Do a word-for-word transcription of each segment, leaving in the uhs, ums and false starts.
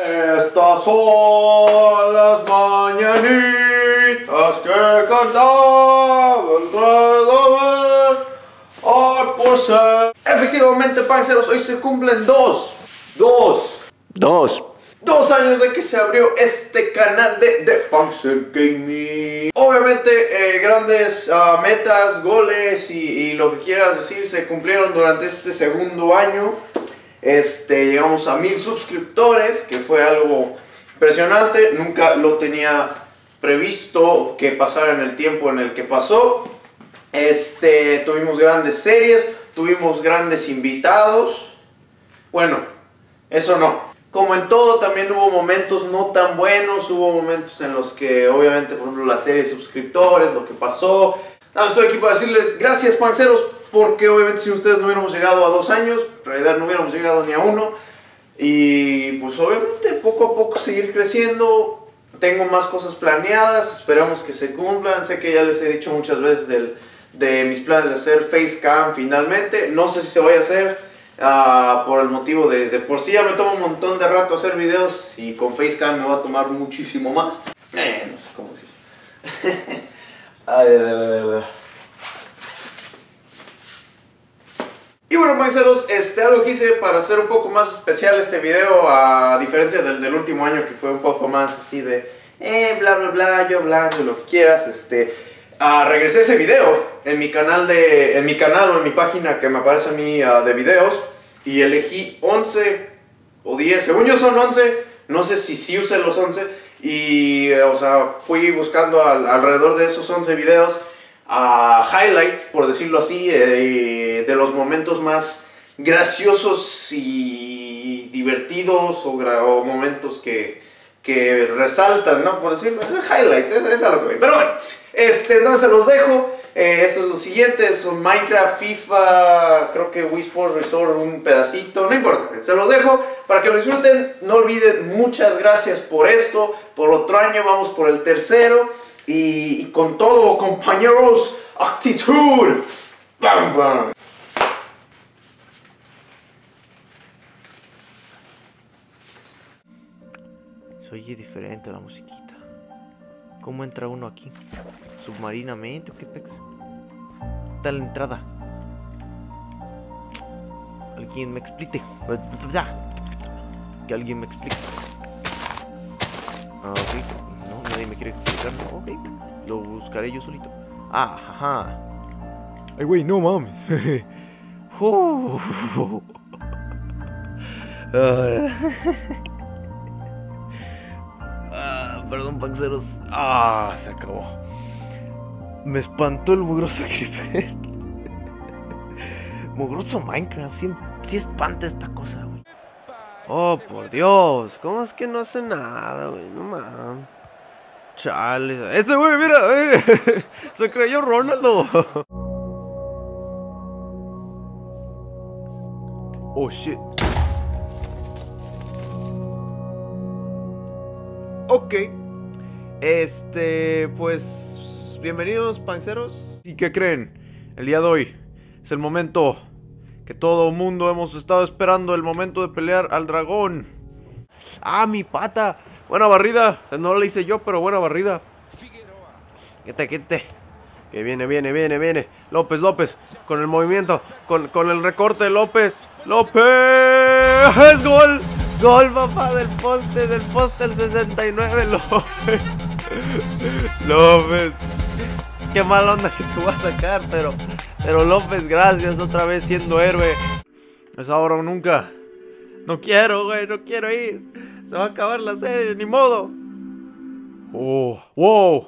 Estas son las mañanitas que cantaba el rey Ay, por ser. Efectivamente, parceros, hoy se cumplen dos, dos, dos, dos años de que se abrió este canal de The Panzer Gaming. Obviamente, eh, grandes uh, metas, goles y, y lo que quieras decir se cumplieron durante este segundo año. Este, llegamos a mil suscriptores, que fue algo impresionante. Nunca lo tenía previsto que pasara en el tiempo en el que pasó. Este, tuvimos grandes series, tuvimos grandes invitados. Bueno, eso no. Como en todo, también hubo momentos no tan buenos. Hubo momentos en los que, obviamente, por ejemplo, la serie de suscriptores, lo que pasó. Nada, estoy aquí para decirles gracias, panceros, porque obviamente si ustedes no hubiéramos llegado a dos años, en realidad no hubiéramos llegado ni a uno. Y pues obviamente poco a poco seguir creciendo. Tengo más cosas planeadas, esperamos que se cumplan. Sé que ya les he dicho muchas veces del, de mis planes de hacer facecam finalmente. No sé si se vaya a hacer uh, por el motivo de, de por sí ya me toma un montón de rato hacer videos y con facecam me va a tomar muchísimo más. Eh, no sé cómo decir. Ay, ay, ay, ay. Y bueno, parceros, este, algo que hice para hacer un poco más especial este video, a diferencia del, del último año que fue un poco más así de eh, bla bla bla, yo hablando, lo que quieras, este, uh, regresé ese video en mi canal de, en mi canal o en mi página que me aparece a mí uh, de videos, y elegí once o diez, según yo son once, no sé si sí usé los once, y o sea, fui buscando al, alrededor de esos once videos a uh, highlights, por decirlo así, eh, de los momentos más graciosos y divertidos o, o momentos que, que resaltan, ¿no? Por decirlo, highlights, es, es algo que... Pero bueno, este, entonces se los dejo. Eh, eso es lo siguiente, son Minecraft, FIFA, creo que Wii Sports Resort, un pedacito, no importa, se los dejo para que lo disfruten. No olviden, muchas gracias por esto, por otro año, vamos por el tercero. Y, y con todo, compañeros, actitud. Bam, bam. Se oye diferente la musiquita. ¿Cómo entra uno aquí? ¿Submarinamente o qué pex? Está la entrada. Alguien me explique. Que alguien me explique. Ah, ok. No, nadie me quiere explicar. No, ok. Lo buscaré yo solito. Ah, ajá. Ay, güey, no mames. uh. Ah, perdón, panceros. Ah, se acabó. Me espantó el mugroso creeper. Mugroso Minecraft. Sí, sí espanta esta cosa, güey. Oh, por Dios. ¿Cómo es que no hace nada, güey? No mames. Chale. Ese güey, mira, eh. Se creyó Ronaldo. Oh, shit. Ok. Este, pues, bienvenidos, panceros. ¿Y qué creen? El día de hoy es el momento que todo el mundo hemos estado esperando, el momento de pelear al dragón. Ah, mi pata. Buena barrida. No la hice yo, pero buena barrida. Quítate, quítate. Que viene, viene, viene, viene. López, López. Con el movimiento. Con, con el recorte, López. López. ¡Es gol! Gol, papá, del poste, del poste el sesenta y nueve, López. López. Qué mala onda que te voy a sacar, pero... Pero López, gracias, otra vez siendo héroe. Es ahora o nunca. No quiero, güey, no quiero ir. Se va a acabar la serie, ni modo. Oh, wow.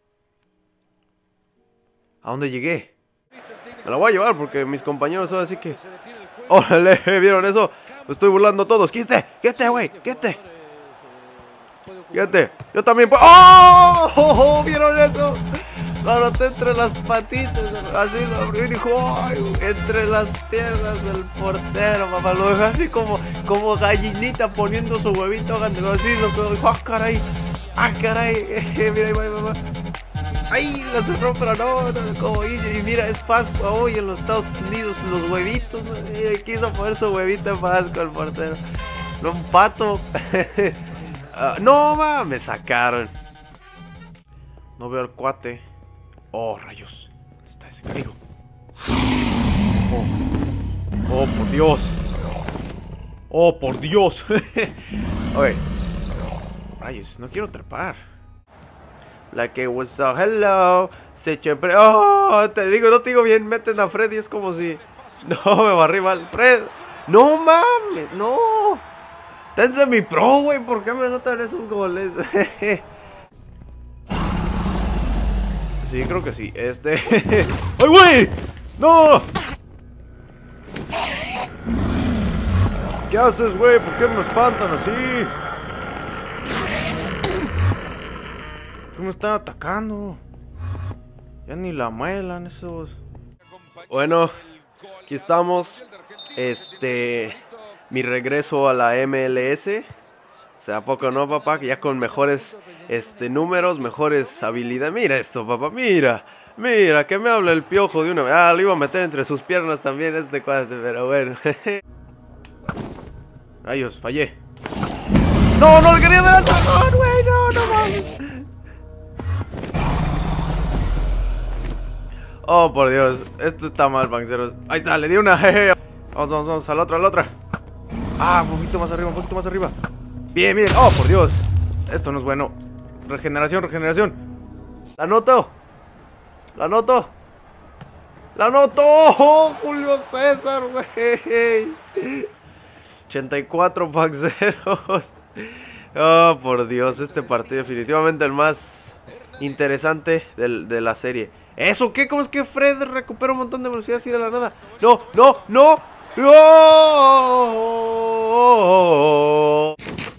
¿A dónde llegué? Me la voy a llevar porque mis compañeros son así que... ¡Órale! ¿Vieron eso? Me estoy burlando a todos. ¡Quítate! ¡Quítate, güey! ¡Quítate! ¡Quítate! ¡Yo también puedo! ¡Oh! ¡Oh! ¡Oh! ¿Vieron eso? Lo anoté entre las patitas. Así lo abrió y dijo... ¡Ay! Entre las piernas del portero, papá. Lo dejó así como, como gallinita poniendo su huevito. Así lo dijo. ¡Ah, caray! ¡Ah, caray! Mira, ahí va, ahí va. ¡Ay! La cerró, pero no, no, como y, y mira, es Pascua hoy en los Estados Unidos, los huevitos, ¿no? Quiso poner su huevito en Pascua el portero. No, un pato. uh, no, ma, me sacaron. No veo al cuate. Oh, rayos. ¿Dónde está ese canijo? Oh. Oh, por Dios. Oh, por Dios. Oye. Rayos, no quiero trepar. Like it was so hello. Oh, te digo, no te digo bien. Meten a Freddy, es como si... No, me barrí mal. Fred. No mames, no. Tense mi pro, güey. ¿Por qué me anotan esos goles? Sí, creo que sí. Este. ¡Ay, güey! ¡No! ¿Qué haces, güey? ¿Por qué me espantan así? ¿Qué me están atacando? Ya ni la muelan esos. Bueno, aquí estamos. Este. Mi regreso a la M L S. O sea, ¿a poco no, papá? Que ya con mejores este, números, mejores habilidades. Mira esto, papá, mira. Mira, que me habla el piojo de una vez. Ah, lo iba a meter entre sus piernas también este cuate, pero bueno. Rayos, fallé. No, no le quería dar al dragón, güey. No, no mames. Oh, por Dios. Esto está mal, panceros. Ahí está, le di una. Vamos, vamos, vamos. A la otra, a la otra. Ah, un poquito más arriba, un poquito más arriba. Bien, bien. Oh, por Dios. Esto no es bueno. Regeneración, regeneración. La noto. La noto. La noto. Oh, Julio César, güey. ochenta y cuatro panceros. Oh, por Dios. Este partido definitivamente el más interesante del, de la serie. ¿Eso qué? ¿Cómo es que Fred recupera un montón de velocidad así de la nada? No, no, no. ¡Oh!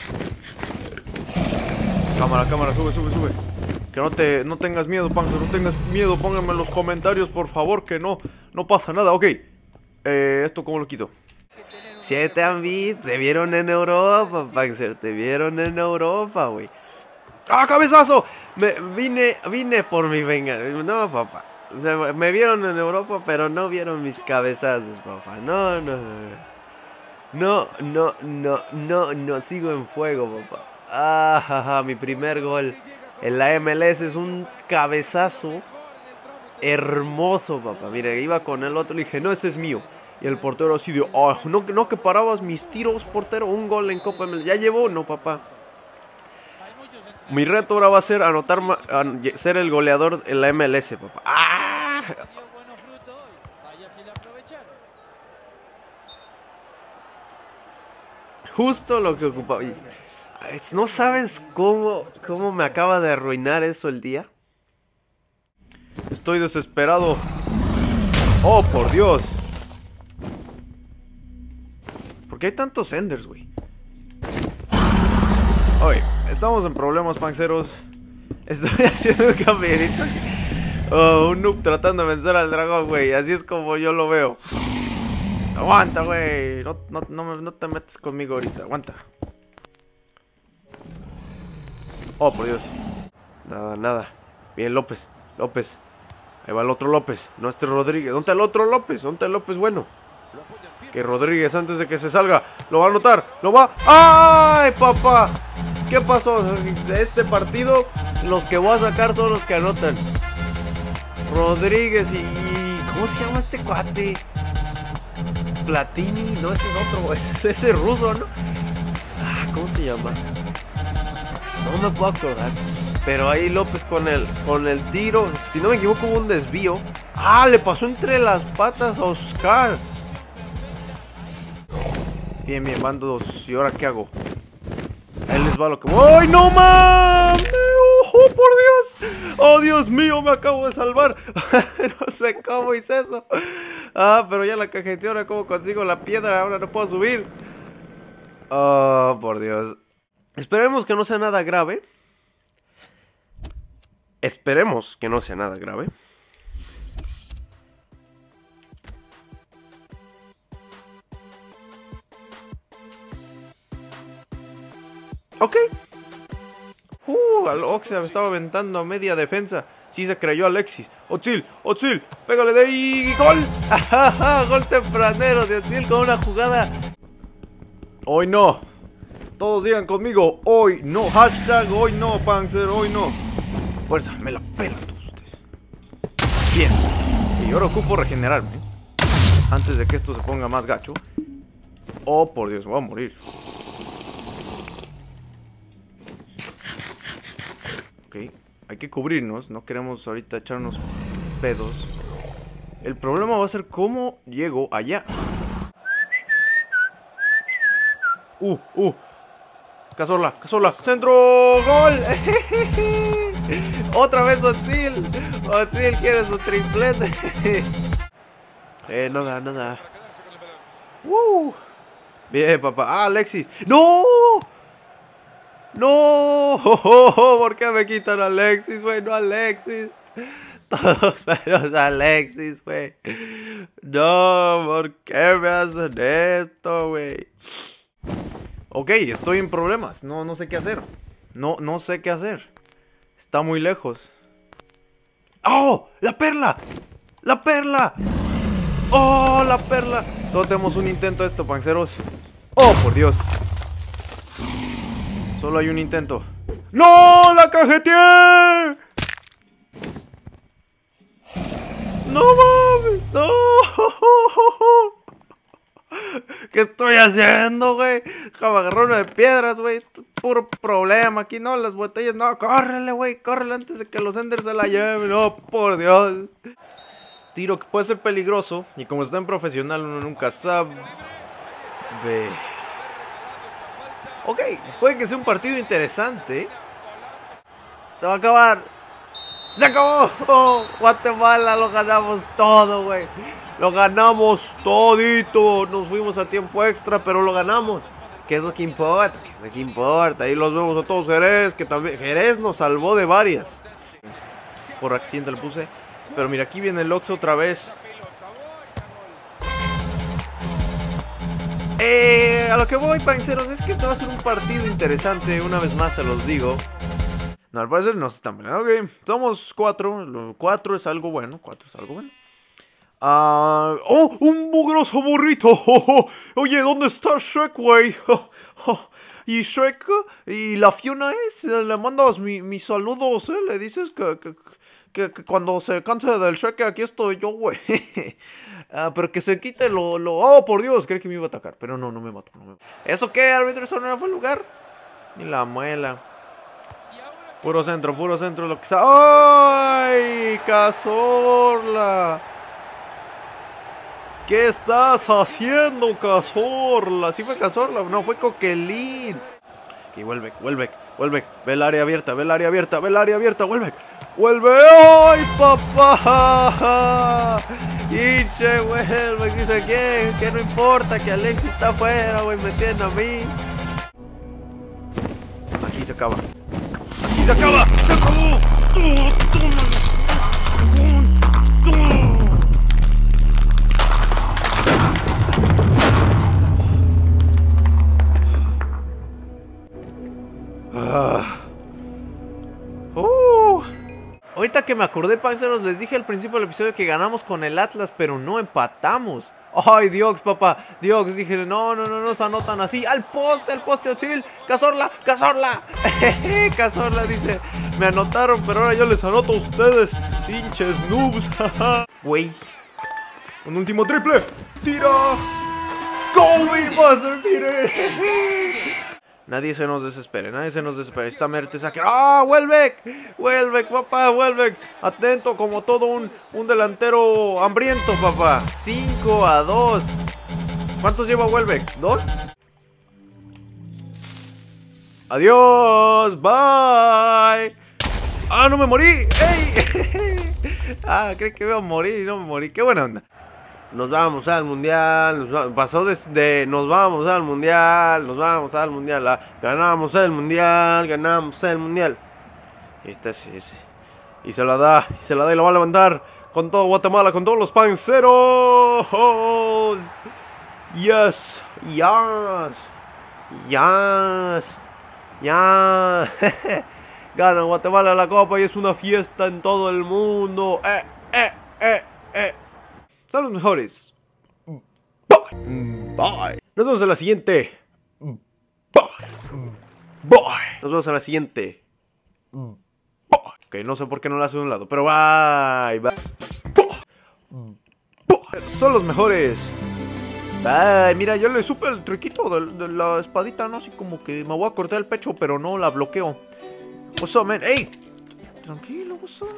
Cámara, cámara, sube, sube, sube. Que no te, no tengas miedo, Panzer, no tengas miedo. Pónganme en los comentarios, por favor, que no, no pasa nada. Ok, eh, ¿esto cómo lo quito? Si te han visto, te vieron en Europa, Panzer, te vieron en Europa, güey. ¡Ah, cabezazo! Me vine, vine por mi venganza. No, papá. O sea, me vieron en Europa, pero no vieron mis cabezazos, papá. No, no, no. No, no, no, no, no. Sigo en fuego, papá. Ah, jaja, mi primer gol en la M L S es un cabezazo hermoso, papá. Mira, iba con el otro y dije, no, ese es mío. Y el portero así de, oh, no, no que parabas mis tiros, portero. Un gol en Copa M L S. ¿Ya llevó? No, papá. Mi reto ahora va a ser anotar, a ser el goleador en la M L S, papá. ¡Ah! Justo lo que ocupaba. ¿No sabes cómo, cómo me acaba de arruinar eso el día? Estoy desesperado. ¡Oh, por Dios! ¿Por qué hay tantos Enders, güey? Oye, estamos en problemas, panceros. Estoy haciendo un caminito. Oh, un noob tratando de vencer al dragón, güey. Así es como yo lo veo. Aguanta, güey. No, no, no, no te metes conmigo ahorita. Aguanta. Oh, por Dios. Nada, nada. Bien, López. López. Ahí va el otro López. No, este Rodríguez. ¿Dónde está el otro López? ¿Dónde está el López bueno? Que Rodríguez, antes de que se salga, lo va a anotar. Lo va. ¡Ay, papá! ¿Qué pasó? De este partido, los que voy a sacar son los que anotan. Rodríguez y... ¿Cómo se llama este cuate? Platini. No, este es otro. Ese es ese ruso, ¿no? Ah, ¿cómo se llama? No me puedo acordar. Pero ahí López con el, con el tiro. Si no me equivoco, hubo un desvío. Ah, le pasó entre las patas a Oscar. Bien, bien, van dos. ¿Y ahora qué hago? Ahí les va lo que... ¡Ay, no mames! ¡Oh, por Dios! ¡Oh, Dios mío! Me acabo de salvar. No sé cómo hice eso. Ah, pero ya la cajeteé. Ahora cómo consigo la piedra. Ahora no puedo subir. Oh, por Dios. Esperemos que no sea nada grave. Esperemos que no sea nada grave. Ok. Uh, al Oxia me estaba aventando a media defensa. Sí se creyó Alexis. Otsil, Otsil, pégale de ahí. ¡Gol! ¡Gol tempranero de Otsil con una jugada! Hoy no. Todos digan conmigo, hoy no. Hashtag hoy no, Panzer, hoy no. Fuerza, me la pelan todos ustedes. Bien. Y ahora ocupo regenerarme antes de que esto se ponga más gacho. Oh, por Dios, me voy a morir. Ok, hay que cubrirnos. No queremos ahorita echarnos pedos. El problema va a ser cómo llego allá. Uh, uh. Cazorla, Cazorla. Centro, gol. Otra vez Özil. Özil quiere su triplete. eh, no da, no da. Uh. Bien, papá. Ah, Alexis. ¡No! ¡No! ¿Por qué me quitan a Alexis, güey? No, Alexis. Todos menos Alexis, güey. No, ¿por qué me hacen esto, güey? Ok, estoy en problemas. No, no sé qué hacer. No, no sé qué hacer. Está muy lejos. ¡Oh! ¡La perla! ¡La perla! ¡Oh! ¡La perla! Solo tenemos un intento de esto, panceros. ¡Oh, por Dios! Solo hay un intento. ¡No! ¡La cajeteé! ¡No mames! ¡No! ¿Qué estoy haciendo, güey? Me agarró una de piedras, güey. Puro problema aquí, ¿no? Las botellas, no. Córrele, güey. Córrele antes de que los Enders se la lleven. No, por Dios. Tiro que puede ser peligroso. Y como está en profesional, uno nunca sabe. Ok, puede que sea un partido interesante. Se va a acabar. ¡Se acabó! Oh, Guatemala, lo ganamos todo, güey. Lo ganamos todito. Nos fuimos a tiempo extra, pero lo ganamos. ¿Qué es lo que importa? ¿Qué es lo que importa? Ahí los vemos a todos. Jerez, que también... Jerez nos salvó de varias. Por accidente le puse. Pero mira, aquí viene el Oxxo otra vez. Eh, a lo que voy, panceros, es que este va a ser un partido interesante. Una vez más se los digo. No, al parecer no se están peleando. Ok, somos cuatro. Cuatro es algo bueno. Cuatro es algo bueno. Uh, ¡Oh! ¡Un mugroso burrito! Oh, oh. Oye, ¿dónde está Shrek, güey? Oh, oh. Y Shrek y la Fiona es. Le mandas mi, mis saludos, ¿eh? Le dices que, que, que, que cuando se canse del Shrek, aquí estoy yo, güey. uh, pero que se quite lo, lo... ¡Oh, por Dios! Creí que me iba a atacar. Pero no, no me mató. No me... ¿Eso qué, árbitro? ¿Eso no fue el lugar? Ni la muela. Puro centro, puro centro. Lo que sea. ¡Ay! Cazorla. ¿Qué estás haciendo, Cazorla? ¿Sí fue Cazorla? No, fue Coquelin. Y vuelve, vuelve, vuelve. Ve el área abierta, ve el área abierta, ve el área abierta, vuelve. ¡Vuelve! ¡Ay, papá! ¡Hinche, vuelve! Dice, ¿qué? Que no importa que Alexis está afuera, güey, me entienden a mí. Aquí se acaba. Aquí se acaba. ¡Se acabó! Uh. Ahorita que me acordé, panceros, les dije al principio del episodio que ganamos con el Atlas, pero no empatamos. Ay, Dios, papá, Dios, dije, no, no, no, no se anotan así. Al poste, al poste, Özil, Cazorla, Cazorla. Cazorla dice, me anotaron, pero ahora yo les anoto a ustedes, pinches noobs. Güey, un último triple, tira. Go, Buster, Peter. Nadie se nos desespere, nadie se nos desespere. Está Mertesacker. ¡Ah! ¡Welbeck! ¡Welbeck, papá! ¡Welbeck! Atento como todo un, un delantero hambriento, papá. cinco a dos. ¿Cuántos lleva Welbeck? ¿Dos? Adiós. Bye. ¡Ah, no me morí! ¡Ey! Ah, creí que iba a morir y no me morí. ¡Qué buena onda! Nos vamos al mundial, nos va, pasó desde nos vamos al mundial, nos vamos al mundial, ah, ganamos el mundial, ganamos el mundial. Y este sí, sí. Y se la da, y se la da y lo va a levantar con todo Guatemala, con todos los panceros. Yes, yes, yes, yes. Gana Guatemala la copa y es una fiesta en todo el mundo. Eh, eh, eh, eh. Son los mejores. Bye. Bye. Nos vemos en la siguiente. Bye. Bye. Nos vemos a la siguiente. Bye. Ok, no sé por qué no la hace de un lado, pero bye. Bye. Bye. Bye. Son los mejores. Ay, mira, yo le supe el truquito de, de la espadita, ¿no? Así como que me voy a cortar el pecho, pero no la bloqueo. What's up, man? ¡Ey! Tranquilo, what's up?